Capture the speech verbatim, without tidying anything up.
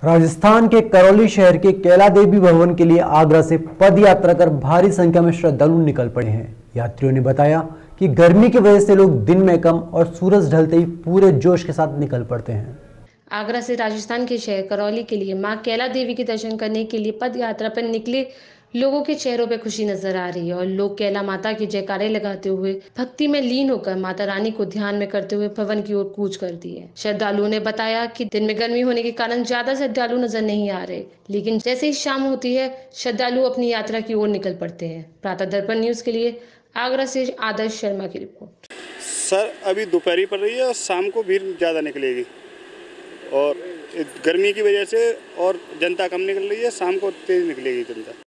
राजस्थान के करौली शहर के कैला देवी भवन के लिए आगरा से पद यात्रा कर भारी संख्या में श्रद्धालु निकल पड़े हैं। यात्रियों ने बताया कि गर्मी की वजह से लोग दिन में कम और सूरज ढलते ही पूरे जोश के साथ निकल पड़ते हैं। आगरा से राजस्थान के शहर करौली के लिए मां कैला देवी के दर्शन करने के लिए पद यात्रा पर निकले लोगों के चेहरों पर खुशी नजर आ रही है और लोग कैला माता की जयकारे लगाते हुए भक्ति में लीन होकर माता रानी को ध्यान में करते हुए भवन की ओर कूच कर दिए। श्रद्धालुओं ने बताया कि दिन में गर्मी होने के कारण ज्यादा श्रद्धालु नजर नहीं आ रहे, लेकिन जैसे ही शाम होती है श्रद्धालु अपनी यात्रा की ओर निकल पड़ते हैं। प्रातः दर्पण न्यूज के लिए आगरा से आदर्श शर्मा की रिपोर्ट। सर अभी दोपहरी पड़ रही है और शाम को भीड़ ज़्यादा निकलेगी और गर्मी की वजह से और जनता कम निकल रही है, शाम को तेज निकलेगी जनता।